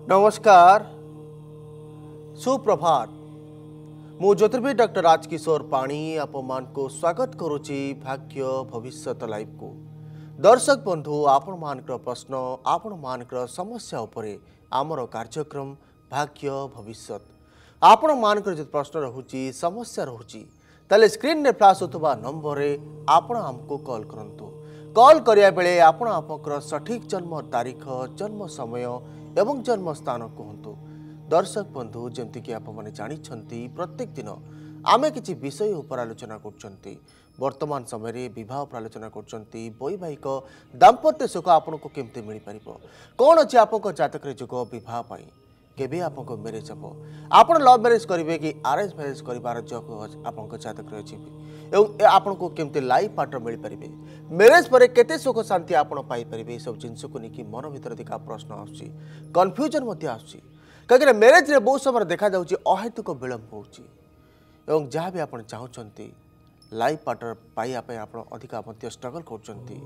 नमस्कार सुप्रभात मु ज्योतिर्विद डॉक्टर राजकिशोर पाणी आपण को स्वागत करुच्ची भाग्य भविष्य लाइव को। दर्शक बंधु आपण मानकर प्रश्न आपण मानकर समस्या उपरे आमर कार्यक्रम भाग्य भविष्य आपण मानकर जो प्रश्न रहुची समस्या रहुची ताले स्क्रीन रे फ्लैश होतबा नंबर रे आपण हमको कॉल करंतु। कॉल करिया बेले आपण आपकर सठिक जन्म तारीख जन्म समय एवं जन्म स्थान कहतु। दर्शक बंधु जमती कि आप जानी प्रत्येक दिन आमे किसी विषय उपर आलोचना कर वर्तमान समय विवाह उपर आलोचना कर वैवाहिक दाम्पत्य सुख आपन को केमती मिल पार कौन अच्छे आप जातक जुग बह केबे आपको मैरेज हम आप लव मैरेज करेंगे कि अरेंज मैरेज कर जग आप जातक अच्छी एवं आपन को केमती लाइफ पार्टनर मिल पारे मैरेज पर केते सुख शांति आप पाइपर सब जिनस को लेकिन मन भर अधिक प्रश्न आसूँ कन्फ्यूजन कहीं मैरेज रे बहुत समय देखा जाऊँगी अहेतुक विलंब हो जहाँ भी आप चाहते लाइफ पार्टनर पाइबापी आप अधिक स्ट्रगल कर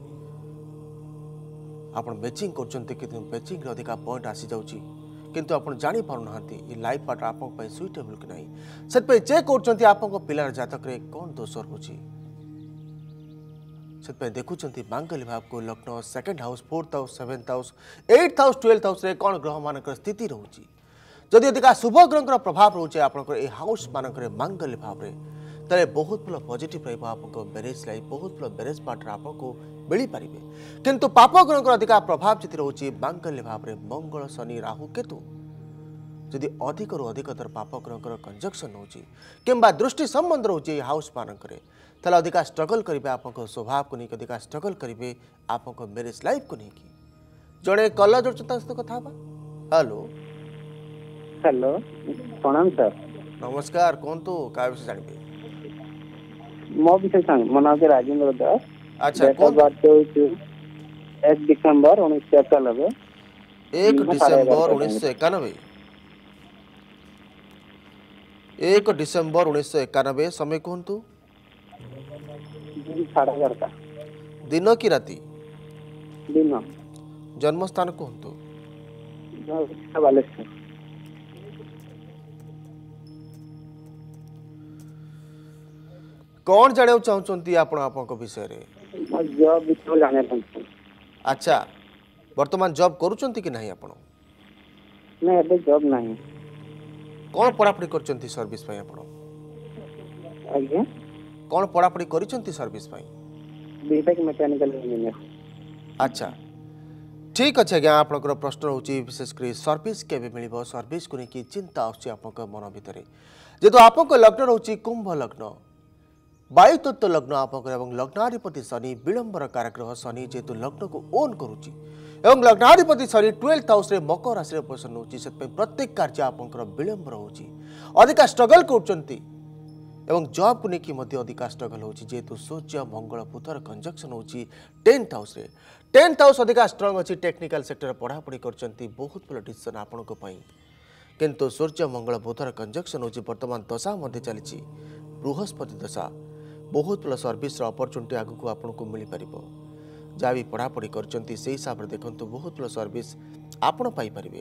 मैचिंग कर मैचिंग अधिक पॉइंट आसी जाऊँगी किंतु आप जानी पारना लाइफ पार्टनर आप सुइटेबल कि नहीं से चेक कर आप पिलार जातक रे कौन दोष रोचे से देखुं मांगल्य भाव को लग्न second house 4th house 7th house 8th house 12th house रे कौन ग्रह मान स्थिति रोचे जदि अधिक शुभ ग्रह प्रभाव रोचे आप हाउस मानक मांगल्य भाव रे ताले बहुत भल पॉजिटिव रहिबो आपको मैरेज लाइफ बहुत भल मैरेज पार्टनर आपको मिल पारे किंतु पाप ग्रह अधिक प्रभाव जी रोचे मांगल्य भाव रे मंगल शनि राहु केतु जदि अधिक रु अधिकतर पाप ग्रह कंजक्शन होची किंबा दृष्टि संबंध रोचे हाउस मानक ताले अधिक स्ट्रगल करेंगे आप स्वभाव को लेकिन अधिक स्ट्रगल करेंगे आप मैरेज लाइफ को लेकिन जड़े कलर जोड़ सहित कथा हेलो हेलो प्रणाम सर नमस्कार कौन तो क्या विषय जानबे मो विषय सांग मो नाम राजेंद्र दास अच्छा कौन बात हो 1 दिसंबर 1991 1 दिसंबर 1991 1 दिसंबर 1991 समय कहतु 11:30 दिन की राति दिन जन्म स्थान कहतु बालेश्वर कौन जाना चाहते आप विषय रे जॉब विषय जाने पड़ता अच्छा वर्तमान जॉब करूचंती कि नहीं आपण नहीं अबे जॉब नहीं कौन पढ़ापढ़ी करचंती सर्विस पई आपण आज्ञा कौन पढ़ापढ़ी करिसंती सर्विस पई बीटेक मैकेनिकल इंजीनियर अच्छा ठीक अच्छे आज्ञा आपनकर प्रश्न होची विशेषकर सर्विस केबे मिलिबो सर्विस को लेकिन चिंता आछी आपनक मन भितरे जेतो आपनक लग्न रहउची कुंभ लग्न वायु तत्व लग्न आपनकर एवं लग्नाधिपति शनि विलंबर कारग्रह शनि जेतु लग्न को ओन करुची एवं लग्नाधिपति शनि 12th हाउस रे मकर राशि रे पोषण होची से प्रत्येक कार्य आपनकर विलंब रहउची अधिक स्ट्रगल करचंती एवं जॉब को लेकिन मध्य अधिक स्ट्रगल होची जेतु सूर्य मंगल बुधर कंजक्शन होची 10th हाउस रे 10th हाउस अधिक स्ट्रांग अछि टेक्निकल सेक्टर पढ़ा पढ़ी करचंती बहुत भल डिसीजन आपनको पई किंतु सूर्य मंगल बुधर कंजक्शन होची वर्तमान दशा मध्य चलीची बृहस्पति दशा बहुत भल सर्विस अपॉर्चुनिटी आगु आपको मिल पार जहाँ भी पढ़ापढ़ी करचंती से हिसाब से देखंतु बहुत भल सर्विस आपण पाई परिबे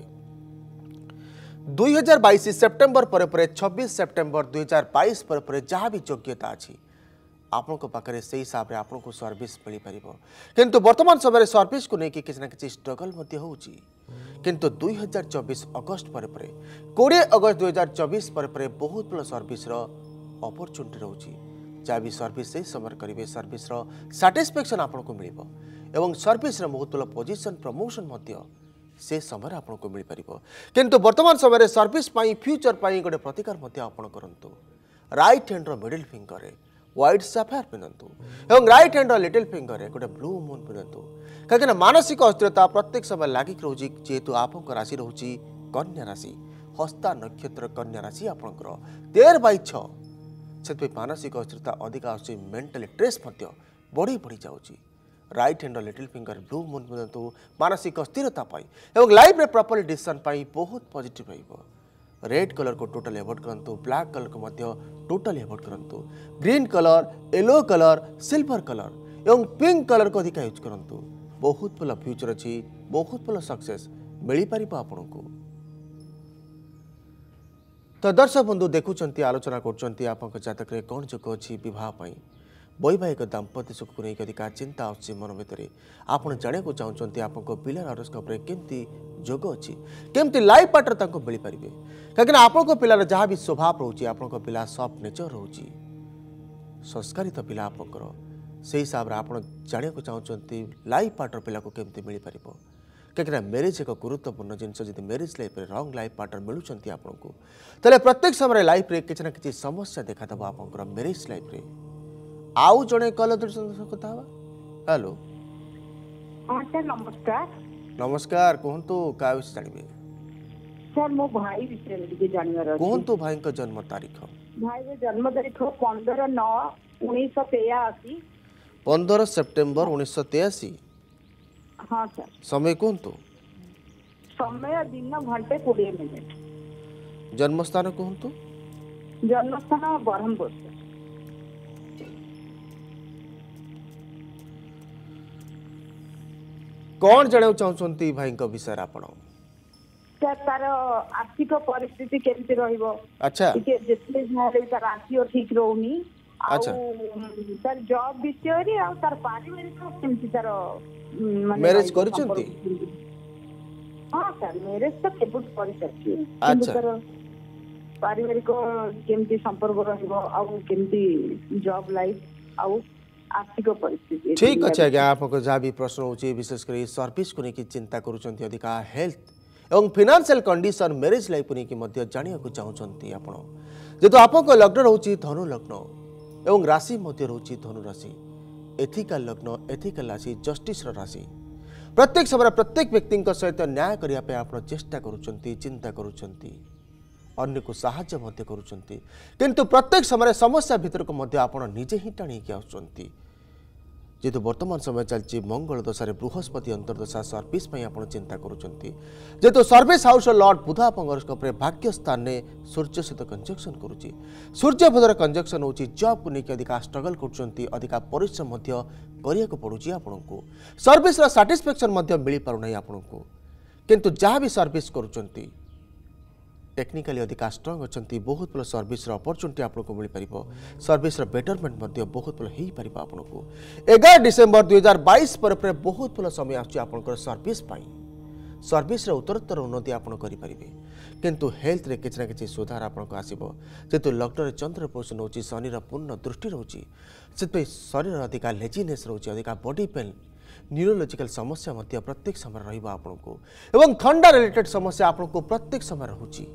2022 सेप्टेम्बर पर 26 सेप्टेम्बर 2022 पर जहाँ भी योग्यता अच्छी आपण पाखे से हिसाब से आपको सर्विस मिल पार किंतु वर्तमान समय सर्विस को लेकिन किसी ना कि स्ट्रगल होची किंतु 2024 अगस्त पर 20 अगस्त 2024 पर बहुत भल सर्विस अपॉर्चुनिटी रोची जहाँ भी सर्विस से समय करेंगे सर्विस सैटिस्फैक्शन आपको मिल एवं सर्विस बहुत भल पोजिशन प्रमोशन से समय आपको मिल पार किंतु वर्तमान समय सर्विस फ्यूचर गोटे प्रतिकार करूँ राइट हैंड मिडिल फिंगर रे व्हाइट सफायर पिंधतु एवं राइट हैंड लिटिल फिंगर रे गोटे ब्लू मून पिंधतु कहीं मानसिक अस्थिरता प्रत्येक समय लागिक रोची जेहेतु आप राशि रोची कन्या राशि हस्ता नक्षत्र कन्या राशि आपंकर 13/6 से मानसिक अस्थिरता अधिक आसूँ मेंटली स्ट्रेस बढ़ी बढ़ी जाऊँगी right hand little finger blue moon पिंधतु मानसिक अस्थिरता एवं लाइफ रे प्रॉपर डिसीजन बहुत पॉजिटिव रहिबो रेड कलर को टोटल एवॉइड करंतु ब्लैक कलर को मध्य टोटल एवॉइड करंतु green colour yellow colour silver colour एवं पिंक कलर को अधिक यूज करंतु बहुत भल फ्यूचर अच्छी बहुत भल सक्सेस मिल पार आपको तो दर्शक बंधु देखुंट आलोचना कर जातक कौन जोग अच्छी बहुत वैवाहिक दाम्पत्य सुख को लेकिन अधिक चिंता अच्छी मन भितर आप जाना चाहते आप पिलार हरोस्कोप केमती जोग अच्छी केमती लाइफ पार्टनर मिल पारे कहीं आपण पिलार जहाँ भी स्वभाव रोचे आप पिला सफ्ट नेचर रोचे संस्कारित पिला आपंकर से हिसाब से आप जाना चाहते लाइफ पार्टनर पिला को केमती मिल पार कहीं मैरिज एक गुरुत्वपूर्ण जिनस जब मैरिज लाइफ रंग लाइफ पार्टनर मिलूँ आपको तेल प्रत्येक समय लाइफ रे किसी ना कि समस्या देखादेव आप मैरिज लाइफ रे आउ जड़े कल कथा हेलो हाँ सर नमस्कार। नमस्कार कहतु क्या विषय जानवे सर मो भाई विषय जानवर कहतु भाई जन्म तारीख भाई जन्म तारीख 15/9/1983 15 सेप्टेम्बर 1983 हाँ सर समय कहतु समय दिन घंटे 20 मिनट जन्मस्थान कहतु जन्मस्थान ब्रह्मपुर कौन जाना चाहते भाई विषय आप सर तार आर्थिक परिस्थिति केमती रहिबो अच्छा ठीक जेतले झाले तार आर्थिक ठीक रहउनी अच्छा सर जॉब विषय रे आ तार पारिवारिक केमती तार मैरिज करचंती हाँ सर मैरिज तो केबुट करि सकती अच्छा तार पारिवारिक केमती संपर्क रहिबो आ केमती जॉब लाइफ आ आर्थिक परिस्थिति ठीक अच्छे आज्ञा आपको जहाँ भी प्रश्न होची विशेषकर सर्विस को लेकिन चिंता करुँच अधिका हेल्थ एवं फाइनेंशियल कंडीशन मैरिज लाइफ को लेकिन जाना चाहते आप जेहेतु आप लग्न रोचे धनु लग्न एवं राशि रोचे धनु राशि एथिकल लग्न एथिकल राशि जस्टिस राशि प्रत्येक समय प्रत्येक व्यक्ति सहित न्याय करने आप चेष्टा करुँच चिंता करुँच अन्य को साहाय्य करुँच किंतु प्रत्येक समय समस्या भीतर को आप निजे ही टाणी आसुँच जेहेतु वर्तमान समय चलती मंगल दशा बृहस्पति अंतर्दशा सर्विस आप चिंता करुँच जेहेतु सर्विस हाउस लॉर्ड बुध आप हरोस्कोप भाग्य स्थान में सूर्य सहित कंजक्शन करुँच सूर्य बुधर कंजक्शन हो जॉब को लेकिन अधिक स्ट्रगल करा परिश्रम करने को पड़ुची आपको सर्विस साटिस्फैक्शन मिल पारना आपको किंतु जहाँ भी सर्विस करुँच टेक्निकली अधिक स्ट्रंग अच्छा बहुत भल सर्विस अपॉर्चुनिटी आपको मिल पार सर्विस बेटरमेंट बहुत भल हो पार आपको 11 डिसेम्बर 2022 पर बहुत भल समय आपर सर्विस सर्विस उत्तरोत्तर उन्नति आप करेंगे किंतु हेल्थ रे किसी ना कि सुधार आपको आसो जेहेतु लग्न चंद्र पोषण हो शनि पूर्ण दृष्टि रोचे से शरीर अधिका लेजिनेस रोचे अधिका बॉडी पेन न्यूरोलॉजिकल समस्या प्रत्येक समय रहा आपको एवं थंडा रिलेटेड समस्या आपको प्रत्येक समय रोचे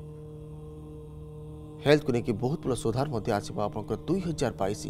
हेल्थ को लेकिन बहुत भल सुधार आसो आप 2022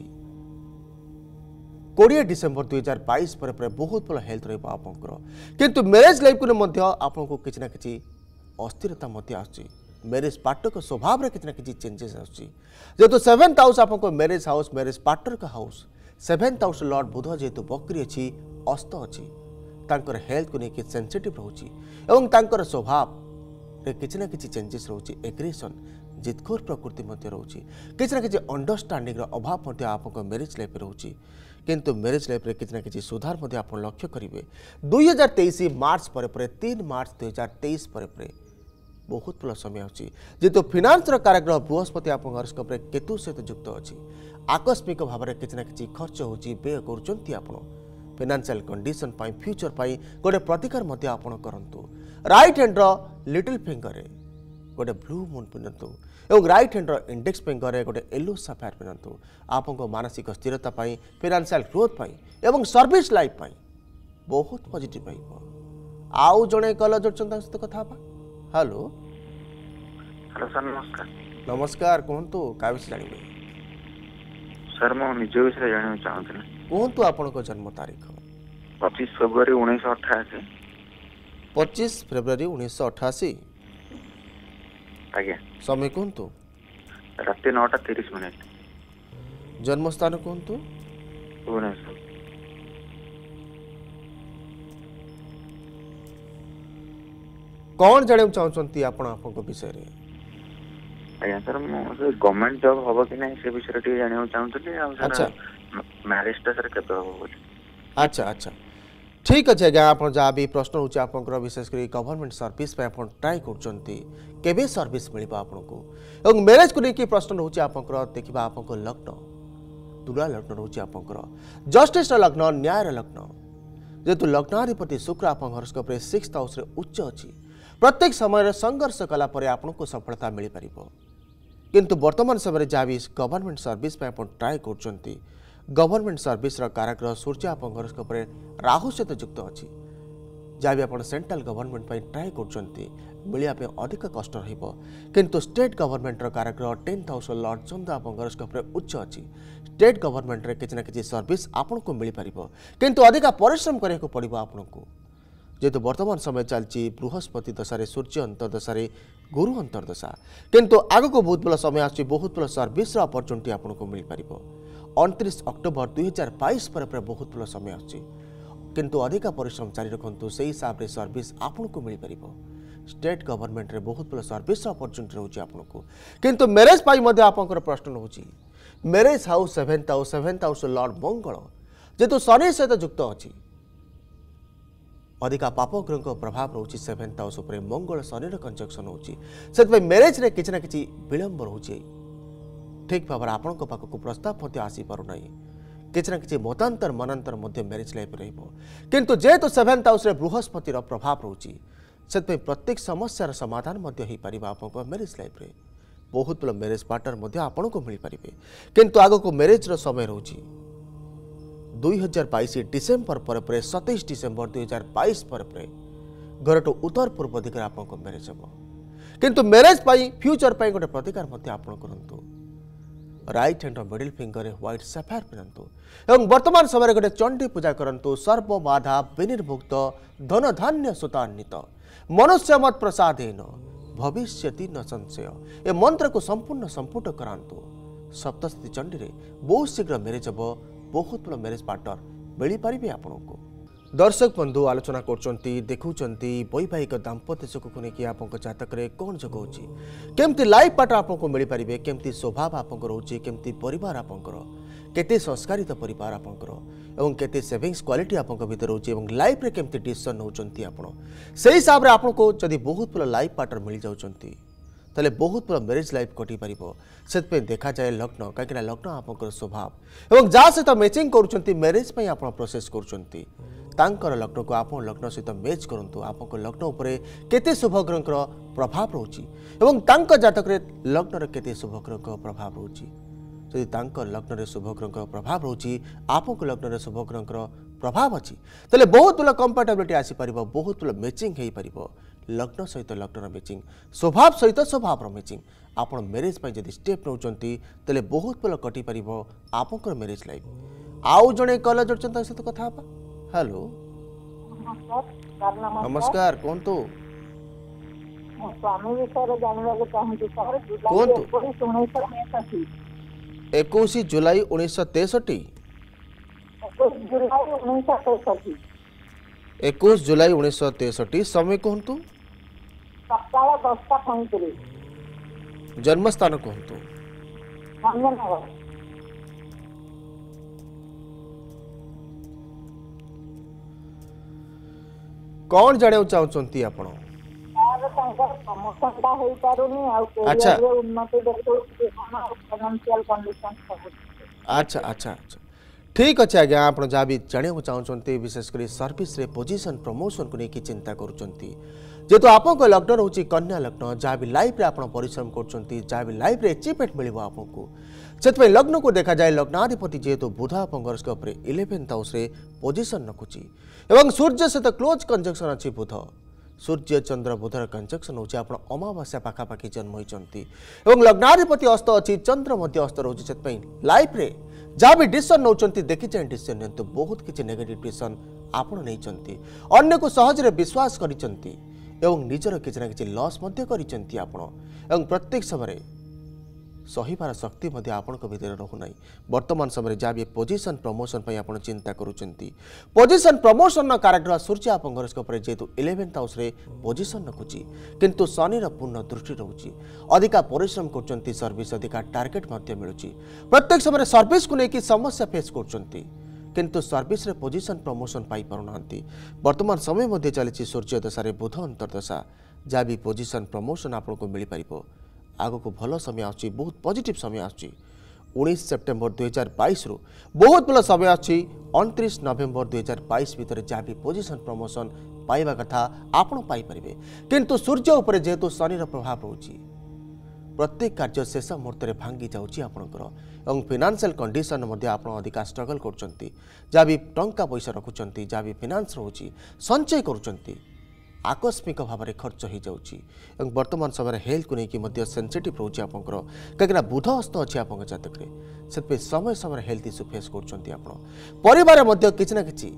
20 डिसेम्बर 2022 पर बहुत भल हेल्थ रहा किंतु मैरिज लाइफ को आपको किसी ना कि अस्थिरता मैरिज पार्टनर को स्वभाव में किसी ना कि चेंजेस आसो 7th हाउस आपको मैरिज हाउस मैरिज पार्टनर का हाउस 7th हाउस लॉर्ड बुध जेहेतु बकरी अच्छी अस्त अच्छी हेल्थ को लेकिन सेंसिटिव रोचे स्वभाव किसी ना कि चेंजेस रोचे एग्रेशन जितखोर प्रकृति रोचे किसी ना कि अंडरस्टांडिंग अभाव आप मैरिज लाइफ रोचे किंतु मैरिज लाइफ किसी ना कि सुधार आप लक्ष्य करेंगे 2023 मार्च पर 3 मार्च 2023 पर बहुत भल समय जेहेतु फिनान्स कारग्रह बृहस्पति आप हरोस्कोप केतु सहित युक्त अच्छी आकस्मिक भाव में किसी ना कि खर्च हो व्यय कर फाइनेंशियल कंडीशन फ्यूचर गोटे प्रतिकार करूँ राइट हैंड लिटिल फिंगर गोटे ब्लू मून पिंधतु और राइट हैंड इंडेक्स फिंगर गोटे येलो सफायर पिंधतु आपको मानसिक स्थिरता फाइनेंशियल ग्रोथ एवं सर्विस लाइफ बहुत पॉजिटिव आउ जड़े कल जोड़ते सहित कथा हेलो हेलो सर नमस्कार। नमस्कार कहतु क्या विषय जानवे सर मो निज विषय जाना चाहूँ कहतु आपण जन्म तारीख 25 फेब्रुआरी 1988 25 फेब्रुआरी 1988 आज्ञा समय कहतु रात 9:30 जन्मस्थान कहतु भुवनेश्वर कौन जाना चाहते आप विषय रे आज्ञा सर मुझे गवर्नमेंट जॉब हम कि नहीं से विषय जाना चाहूँ अच्छा मैरिज टा सर केबे हो अच्छा अच्छा ठीक अच्छे आज्ञा आप जहाँ भी प्रश्न होचे आपंकर विशेषकर गवर्नमेंट सर्विस पे आप ट्राई कर सर्विस मिल आपको मैरेज को लेकिन प्रश्न होचे आपंकर देखा आप लग्न तुला लग्न रोचे आपंकर जस्टिस लग्न न्याय लग्न जेहेतु लग्नाधिपति शुक्र आप हॉरोस्कोप 6th हाउस रे उच्च अच्छी प्रत्येक समय संघर्ष कलापर आपको सफलता मिल पार किंतु वर्तमान समय जहाँ भी गवर्नमेंट सर्विस पे आप ट्राए कर गवर्नमेंट सर्विस काराग्रह सूर्य आप हॉरोस्कोप राहु सहित युक्त अच्छी जहाँ भी आप सेंट्रल गवर्नमेंट पे ट्राए कर मिलने अधिक कष्ट किंतु स्टेट गवर्नमेंट काराग्रह 10th हाउस लॉर्ड चंद्र आप हॉरोस्कोप उच्च अच्छी स्टेट गवर्नमेंट रे किसी ना किसी सर्विस आपन को मिल पार किंतु अधिक परिश्रम करने पड़ो आपन को जेहेतु वर्तमान समय चलती बृहस्पति दशा सूर्य अंतर्दशा गुरु अंतर्दशा किंतु आग को बहुत भल समय आस बहुत भल सर्विस अपरचुनिटी आपको मिल पार 29 अक्टोबर 2022 पर बहुत भल समय किंतु अधिक परिश्रम जारी रखु से हिसाब से सर्विस आपको मिल पार स्टेट गवर्नमेंट रे बहुत भल सर्विस अपरचुनिटी रोचे आपको किंतु मैरेज पाई आपंकर प्रश्न होची marriage house 7th house lord मंगल जेहेतु शनि सहित युक्त अच्छी अधिका पाप ग्रह प्रभाव रोचे 7th हाउस मंगल शनि कंजक्शन होती मैरेज रे किसी ना किसी विलंब रोचे ठीक भाव आपण पाखक प्रस्ताव आसी पारना किसी ना कि मतांतर मनांतर मैरेज लाइफ किंतु जेहेतु 7th हाउस बृहस्पति प्रभाव रोचे से प्रत्येक समस्यार समाधान हो पार आप मैरेज लाइफ रे बहुत भल मैरेज पार्टनर आपन को मिल पारे किंतु आग को मैरेज समय रोचे 2022 डिसेम्बर पर 27 डिसेम्बर 2022 पर घर टू उत्तर पूर्व दिगरे आपको मैरेज हम किंतु मैरेज पाई फ्यूचर पाई गोटे प्रतिकार आप करूँ right hand middle finger white sapphire पिंधु एवं वर्तमान समय गोटे चंडी पूजा करूँ सर्व बाधा विनिर्मुक्त धन धान्य सुतान्वित मनुष्य मत प्रसादेन भविष्यति न संशय ए मंत्र को संपूर्ण संपुट करांतु सप्तशती चंडी रे बहुत शीघ्र मैरेज हम बहुत बड़ मैरेज पार्टनर मिल पारे आपको दर्शक बंधु आलोचना कर देखुंती वैवाहिक दाम्पत्य सुख को लेकिन आप जातक कौन जग होमती लाइफ पार्टनर आपको मिल पारे केमती स्वभाव आप रोचे केमती परिवार आपंकर केते संस्कारित परिवार आपंकर एवं केते सेविंग्स क्वालिटी आपंक भीतर रोचे एवं लाइफ रे केमती डिसीजन नौचंती आपण से हिसाब रे आपको जदि बहुत बड़ लाइफ पार्टनर मिल जाउचंती ताले बहुत बड़ मैरेज लाइफ कटि पारिबो सेतपे देखा जाए लग्न कहीं लग्न आपंकर स्वभाव एवं जहाँ सहित मैचिंग करुँच मैरेज पे आप प्रोसेस करुँच तांकर लग्न को आप लग्न सहित मैच करूँ आप लग्न उपरे केते शुभग्रह प्रभाव रोची एवं तांकर जातक रे लग्न केते शुभग्रह प्रभाव रोची जदि तांकर लग्न रे शुभग्रह प्रभाव रोची आपको लग्न रे शुभग्रह प्रभाव अच्छी ताले बहुत बड़ कंपेटेबिलिटी आसी पारिबो बहुत बड़ मैचिंग हो पारिबो लग्न सहित लग्न मैचिंग स्वभाव सहित स्वभाव मैचिंग आप मैरेज पर जब स्टेप नौकरी तेल बहुत भल कटि पार आपंकर मैरेज लाइफ आउ जड़े कल जोड़ते सहित कथा हेलो नमस्कार कहतु स्वामी विषय जानवाक चाहूँ सर 21 जुलाई 1963 21 जुलाई 1963 समय कहतु सकाल 10:35 जन्मस्थान कहतु कौन जाने चाहते आपण अच्छा अच्छा अच्छा अच्छा ठीक अच्छे आज्ञा आप जहाँ भी जाना चाहते विशेषकर सर्विस रे पोजिशन प्रमोशन को लेकिन चिंता करेतु आप लग्न रोचे कन्या लग्न जहाँ भी लाइफ रे आप परिश्रम कर जहाँ भी लाइफ रे अचीवमेंट मिल आपको से लग्न को देखा जाए लग्नाधिपति जेहेतु बुध आप 11th हाउस पोजिशन रखुची एवं सूर्य सहित क्लोज कंजक्शन अच्छी बुध सूर्य चंद्र बुधर कंजक्शन होची आप अमावास्या पाखापाखि जन्म होती एवं लग्नाधिपति अस्त अच्छी चंद्र मध्य अस्त रोचे से लाइफ रे जहाँ भी डिसीजन नौकरी देखी चाहे डिसीजन नियंतु बहुत किसी नेगेटिव डिसीजन आपण नहीं अन्य को सहजरे विश्वास करिसंती एवं निजर किसी ना किसी लॉस करिसंती आपण एवं प्रत्येक समय सहीबार शक्ति आपण भीतर रहुना वर्तमान समय जहाँ भी पोजिशन प्रमोशन पर आप चिंता करुँच पोजिशन प्रमोशन काराग्रह सूर्य आप जेहेतु 11th हाउस पोजिशन रखुची किंतु शनि पूर्ण दृष्टि रोचे अधिका परिश्रम कर सर्विस अधिका टार्गेट मिलूँ प्रत्येक समय सर्विस को लेकिन समस्या फेस कर किंतु सर्विस रे पोजीशन प्रमोशन पाई पारुनांती वर्तमान समय मध्ये चली सूर्य दशा रे बुध अंतर्दशा जहाँ भी पोजीशन प्रमोशन आपको मिल पार आग को भल समय आसुची बहुत पॉजिटिव समय आसुची 19 सेप्टेम्बर 2022 रु बहुत भल समय आसुची 29 नवेम्बर 2022 भितर जहाँ भी पोजीशन प्रमोशन पाइबा कथा आपण पाई परिबे किंतु सूर्य उपर जेहेतु शनि प्रभाव रोची प्रत्येक कार्य शेष मुहूर्त में भांगी जाऊँगी आपणकर और फाइनेंशियल कंडीशन मध्य आप अधिक स्ट्रगल कर जहाँ भी टंका पैसा रखुंट जहाँ भी फाइनेंस रोची संचय करुँच आकस्मिक भाव में खर्च हो जाऊँगी वर्तमान समय हेल्थ को लेकिन सेंसिटिव रोचे आपंकर कहीं बुध हस्त अच्छी आप जातक से समय समय हेल्थ इश्यू फेस कर किसी ना कि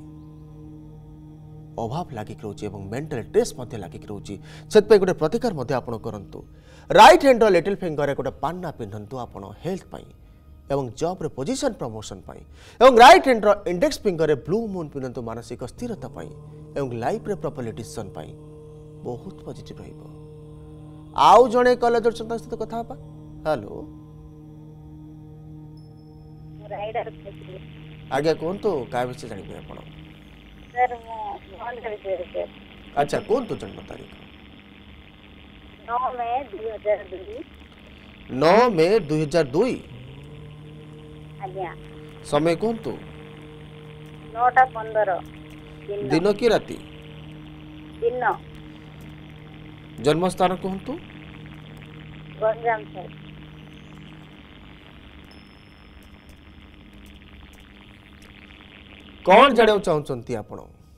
अभाव लागिक रोचे मेंटल स्ट्रेस लागिक रोचे से गोटे प्रतिकार आपण करूँ राइट हैंड लिटिल फिंगर गोटे पान्ना पिंधतु आप हेल्थ एवं जॉब रे पोजीशन प्रमोशन एवं right hand index finger blue moon पिंधतु मानसिक स्थिरता एवं लाइफ रे प्रॉपर्ली डिसीजन बहुत पॉजिटिव रहिबो आउ जणे कल दर्शन सहित कथा हबा हेलो आगे कोनतो काय विषय जानिबे आपण सर मो अच्छा कोनतो जन्म तारीख 9 मई 2002 आज्ञा समय कोनतो 9:15 दिन की राती दिन जन्म स्थान कोनतो गंजाम सर कौन जाने चाहते आपण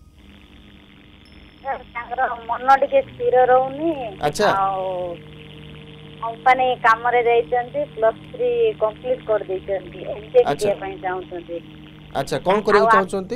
मन टे स्थिर रोनी अच्छा कंपनी काम रे जाइछन्ती +3 कंप्लीट कर दैछन्ती एमबीए अच्छा। किया पई चाहउछन्ती अच्छा कौन करियो चाहते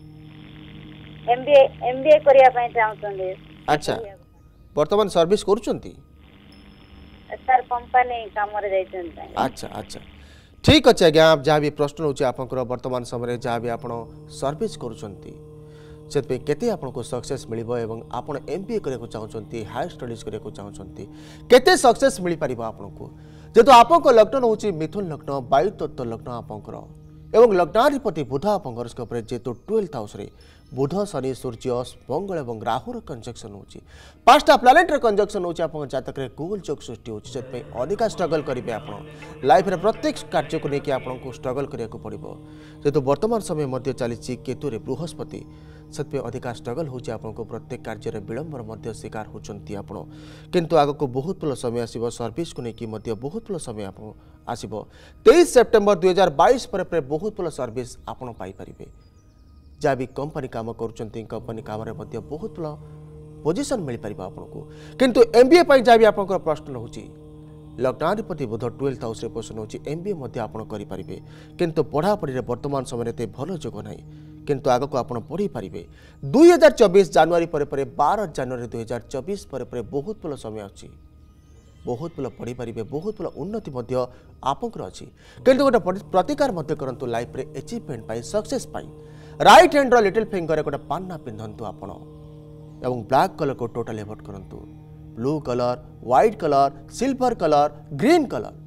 एमबीए करिया पई चाहउछन्ती अच्छा वर्तमान सर्विस करूछन्ती सर कंपनी काम रे जाइछन्ती अच्छा अच्छा ठीक अच्छे आज्ञा जहाँ भी प्रश्न होचे आपनकर वर्तमान समय जहाँ भी आपण सर्विस करूछन्ती से केते आपको सक्सेस मिलिबो एवं आपण एमबीए करे को चाहउछन्ती हायर स्टडीज करे को चाहउछन्ती केते सक्सेस मिली परिबो आपनको जेतो आपनको लग्न होची मिथुन लग्न वायु तत्व लग्न आपनकर एवं लग्नाधिपति बुध आपंकर उपर जेहेतु 12th हाउस रे बुध शनि सूर्य मंगल और राहुर कंजक्शन होची पांचटा प्लैनेट रे कंजक्शन होची आपन जातक रे गोल जोग सृष्टि होची से अधिक स्ट्रगल करेंगे आपण लाइफ रे प्रत्येक कार्य को लेकिन आपको स्ट्रगल करिया को पड़िबो जेहेतु वर्तमान समय मध्य चली केतु रे बृहस्पति से अधिक स्ट्रगल होची आपको प्रत्येक कार्य रे विलंबर मध्य शिकार होचंती आपण किंतु आग को बहुत भल समय आसीबो सर्विस को लेकिन मध्य बहुत भल समय आप आसीबो 23 सेप्टेम्बर 2022 पर बहुत भल सर्विस आपण पाई परिबे जहाँ भी कंपनी काम करुँच कंपनी काम बहुत भल पोजिशन मिल पार आपको किंतु एमबीए जहाँ भी आप प्रश्न होची लग्नाधिपति बुध 12th हाउस रे पोषण होची एमबीए आप करेंगे किंतु पढ़ापढ़ी वर्तमान समय एत भल जोग ना किंतु आग को आप पढ़ी पारे 2024 जनवरी पर 12 जनवरी 2024 पर बहुत भल समय अच्छी बहुत भल पढ़ी पारे बहुत भल उन्नति आपंकर अच्छी किंतु गोटे प्रतिकार करंतु लाइफ रे अचीवमेंट सक्सेस पाई राइट हैंड लिटिल फिंगर गोटे पान्ना पिंधतु आपण एवं ब्लैक कलर को टोटल एवॉइड करंतु blue colour white colour silver colour green colour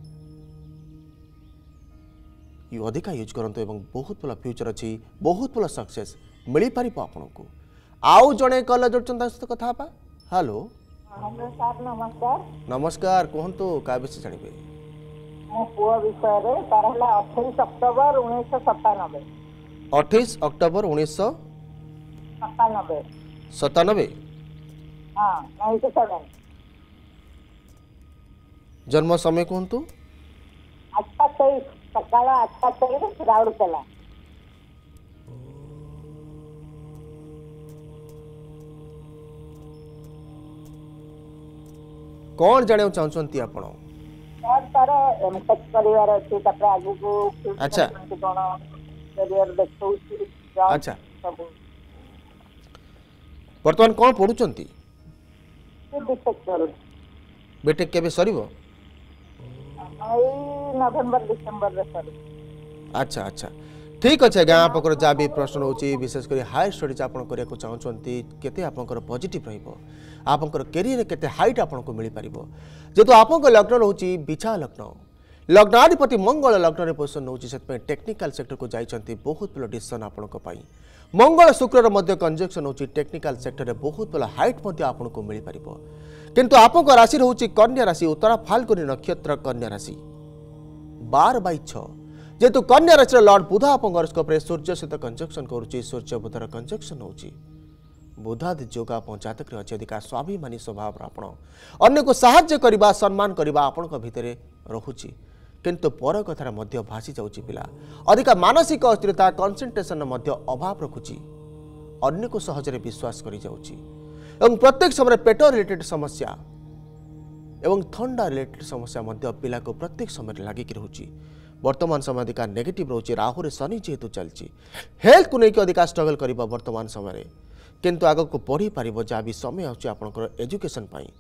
यू अधिका यूज करंतु एवं बहुत भल फ्यूचर अच्छी बहुत भल सक्सेस मिल पार आपको आउ जड़े कल जोड़ता सहित कथा हेलो हेलो सर नमस्कार नमस्कार कहतु क्या विषय जानवे मो पुआ विषय रे तार हला 28 अक्टोबर 1997 28 अक्टोबर 1997 हां 97 जन्म समय कहतु 8:23 सकाळ 8:23 राउरकेला कौन जाने चाहते आपण सर एमटेक परिवार अछि तपर आगु को अच्छा। कोन करियर देखौछि अच्छा। वर्तमान कौन पढ़ुचंती बीटेक केबे सरीबो नवेम्बर डिसेम्बर रे सर अच्छा अच्छा ठीक अच्छे आज्ञा आप जहाँ भी प्रश्न होची विशेषकर हायर स्टडीज आप करने चाहते केते आपंकर पॉजिटिव रहिबो आपंकर कैरियर केते हाइट आपको मिल पारिबो जेतु आपंक लग्न रोची बिछा लग्न लग्नाधिपति मंगल लग्न पोजिशन नौ टेक्निकल सेक्टर को जाइछंती बहुत भल डिसीजन आपनको पाई मंगल शुक्र मध्य कंजक्शन होची टेक्निकल सेक्टर रे बहुत भल हाइट मध्य आपनको मिल परिबो किंतु आपको राशि रहउची कन्या राशि उत्तरा फाल्गुनी नक्षत्र कन्या राशि 12/6 जेतु कन्या राशि लॉर्ड बुध आपन हॉरोस्कोप रे सूर्य सहित कंजक्शन करूची सूर्य बुधर कंजक्शन होची बुधादि जोग आप जातक अच्छे अधिका स्वाभिमानी स्वभाव आपण अन्य को साहाय्य करबा सम्मान करबा आपण भितर रहुची किंतु पर कथार मध्य भासी जाउची पिला अधिका मानसिक अस्थिरता कंसंट्रेशन मध्य अभाव रखुची अन्य को सहजरे विश्वास करि जाउची एवं प्रत्येक समय पेट रिलेटेड समस्या एवं थंडा रिलेटेड समस्या मध्य पिला को प्रत्येक समय लागिक रहुची वर्तमान समय अधिका नेगेटिव रोचे राहु रे शनि जेहेतु चलची हेल्थ को लेकिन अधिका स्ट्रगल करिबा वर्तमान समय किंतु आग को पढ़ी पारिबो जहाँ भी समय आउची आपनकर एजुकेशन पाई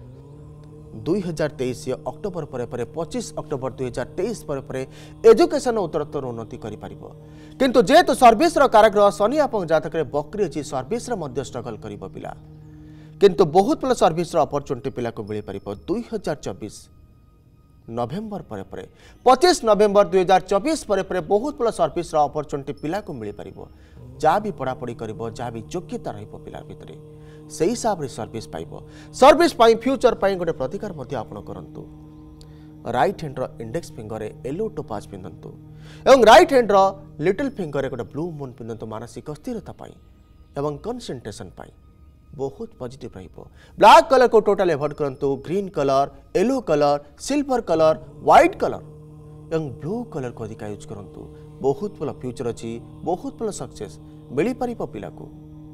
2023 अक्टोबर पर 25 अक्टोबर 2023 पर एजुकेशन उत्तरोत्तर उन्नति करि पारिबो किंतु जेहेतु सर्विस रो कारग्रह शनि आपन जातक रे बकरी अछि सर्विस रे मध्य स्ट्रगल करिबो पिला किंतु बहुत भल सर्विस रो अपॉर्चुनिटी पिला को मिल पारिबो 2024 नवेम्बर पर 25 नवेम्बर 2024 पर बहुत भल सर्विस रो अपॉर्चुनिटी पिला को मिल पारिबो जहाँ भी पढ़ापढ़ी करिबो जहाँ भी योग्यता रहिबो पिला भितरे से हिसाब रे सर्विस पाइबो सर्विस पाई फ्यूचर पाई गोटे प्रतिकार मध्य आपण करंतु राइट हैंड रो इंडेक्स फिंगर रे येलो टोपाज पिंदंतु एवं राइट हैंड रो लिटिल फिंगर रे गोटे ब्लू मून पिंदंतु मानसिक स्थिरता पाई एवं कंसंट्रेशन पाई बहुत पॉजिटिव रहिबो ब्लैक कलर को टोटल अवॉइड करंतु green colour yellow colour silver colour white colour एवं ब्लू कलर को अधिक यूज करंतु बहुत भल फ्यूचर अच्छी बहुत भल सक्सेस मिल पार पिला को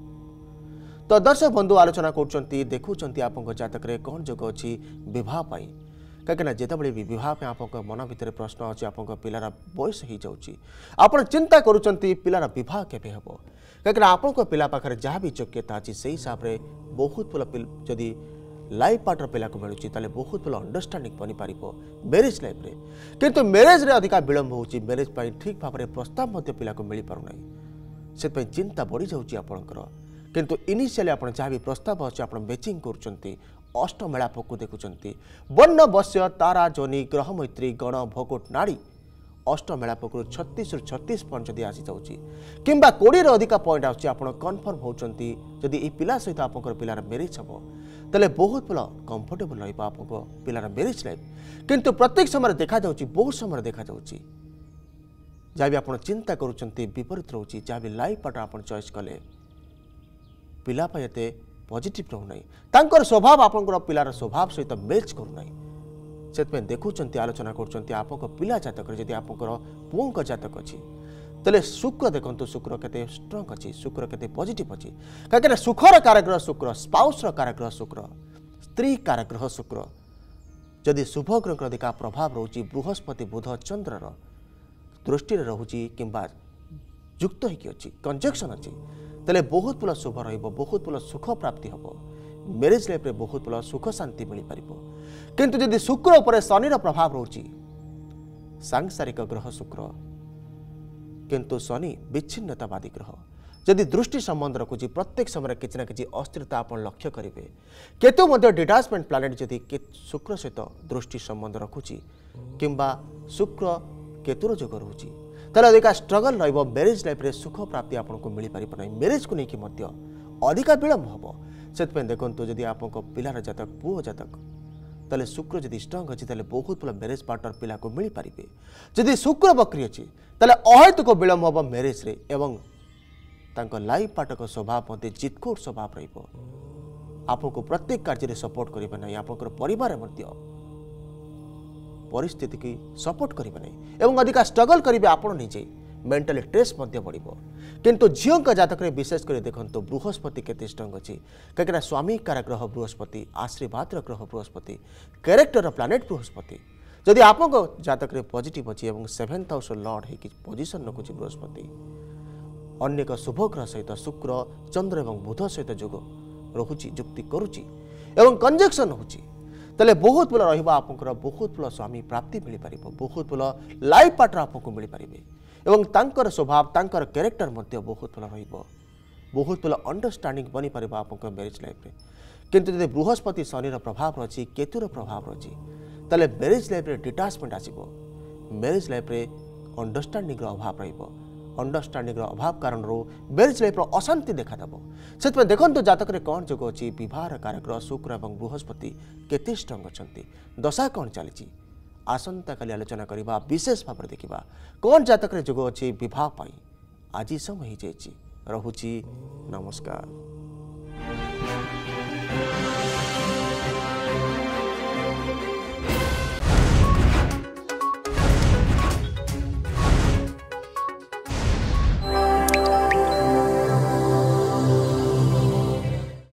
तो दर्शक बंधु आलोचना कर देखुं आप जातक कौन जोग अच्छी बहुत कहीं जितेबाला भी बहुत आप मन भितर प्रश्न अच्छे आप पिलार बयस हो जाऊँगी आप चिंता करुँच पिलार बहुत केवे हम कहीं आपण पिला पाखे जहाँ भी योग्यता अच्छी से हिसाब से बहुत भल जदि लाइफ पार्टनर पिला को मिलूँ ताले बहुत भल अंडरस्टांडिंग बनी पार मैरिज लाइफ रे किंतु मैरिज रे अधिका विलंब होची मैरिज पाई ठीक भाव में प्रस्ताव मध्य पिला को मिल पारु नहीं से चिंता बढ़ी जाऊँगी आपणकर किंतु इनिशियली आप जहाँ भी प्रस्ताव अच्छे आप मैचिंग करुँच अष्ट मेलाप को देखुंट वर्ण बस्य तारा जनी ग्रह मैत्री गण भोगोट नाड़ी अष्ट मेलाप 36 रु 36 पॉइंट जदि आसी जाऊँगी किंबा 20 अधिका पॉइंट आउची आपण कन्फर्म होउचंती जदि ई पिला सहित आपनकर पिलार मैरिज हबो तले बहुत भल कंफर्टेबल रहिबा आपनको पिलार मैरिज लाइफ किंतु प्रत्येक समय देखा जाउची बहुत समय देखा जाउची जहाँ भी आप चिंता करुँच विपरीत रोचे जहाँ भी लाइफ पार्टनर आप चॉइस कले पिला एते पॉजिटिव रहूना स्वभाव आपंकर पिलार स्वभाव सहित मैच करूना से देखुं आलोचना कर पिला जातक जदि आप पुओं जातक अच्छी तेल शुक्र देखो शुक्र केते स्ट्रंग अच्छी शुक्र केते पॉजिटिव अच्छी कहीं सुखर कारग्रह शुक्र स्पाउस कारग्रह शुक्र स्त्री कारग्रह शुक्र जदि शुभ ग्रह अधिका प्रभाव रोची बृहस्पति बुध चंद्रर दृष्टि रोची किंबा युक्त होची कंजक्शन अच्छी तेल बहुत भल शुभ बहुत भल सुख प्राप्ति हम मैरिज लाइफ रे बहुत भल सुख शांति मिल पार किंतु जदि शुक्र उपर शनिर प्रभाव रोची सांसारिक ग्रह शुक्र किंतु शनि विच्छिन्नतावादी ग्रह जदि दृष्टि संबंध रखुची प्रत्येक समय किसी ना कि अस्थिरता आप लक्ष्य करेंगे केतु मध्य डिटाचमेंट प्लानेट जदि शुक्र सहित दृष्टि संबंध रखुची किंबा शुक्र केतुर जोग रोची ताले अधिका स्ट्रगल रहिबो मैरिज लाइफ रे सुख प्राप्ति आपको मिल पार नहीं मैरिज को लेकिन मध्य अधिका विलंब हम से देखो जदि आप पिलार जातक पुओ जातक ताले शुक्र जदि स्ट्रंग अच्छी ताले बहुत भल मैरिज पार्टनर पिला को मिल पारे जदि शुक्र बकरी अच्छी ताले अहेतुक विलंब हम मैरिज रे एवं तांको लाइफ पार्टनर स्वभाव मध्य जितकोर स्वभाव रहिबो आपको प्रत्येक कार्य सपोर्ट करिबा नहीं आपनकर परिवार मध्य परिस्थिति की सपोर्ट करिबा नहीं एवं अधिका स्ट्रगल करिबे आपण निजे मेंटली स्ट्रेस मध्य बढ़िबो किंतु झियों का जातक रे विशेष कर देखंतो बृहस्पति केते स्ट्रंग अछि ककरा स्वामी कारक बृहस्पति आशीर्वाद ग्रह बृहस्पति कैरेक्टर प्लानेट बृहस्पति जदि आपको जातक रे पॉजिटिव अछि एवं 7th हाउस लॉर्ड है कि पोजीशन रखुछि बृहस्पति अन्य शुभ ग्रह सहित शुक्र चंद्र एवं बुध सहित जोग रहुछि युक्ति करुछि एवं कंजक्शन होछि तेल बहुत भल रहा आपंकर बहुत भल स्वामी प्राप्ति मिल पार बहुत भल लाइफ पार्टनर आपको मिल पारे एवं तांकर स्वभाव तांकर कैरेक्टर मध्य बहुत भल रहिबो बहुत भल अंडरस्टांडिंग बनी पार आप मैरिज लाइफ रे किंतु जब बृहस्पति शनि प्रभाव रही केतुर प्रभाव रही तेल मैरिज लाइफ रे डिटाचमेंट आसो मैरिज लाइफ रे अंडरस्टैंडिंग अभाव रहिबो अंडरस्टैंडिंग अभाव कारण मैरिज लाइफ अशांति देखा देव से देखो जातक कौन जोग अच्छी बह कारक शुक्र और बृहस्पति केते स्ट्रंग अच्छा दशा कौन चली आसंता काली आलोचना करवा विशेष भाव में देखा कौन जातक जोग अच्छी बह आज समय हो जाए रहुची नमस्कार।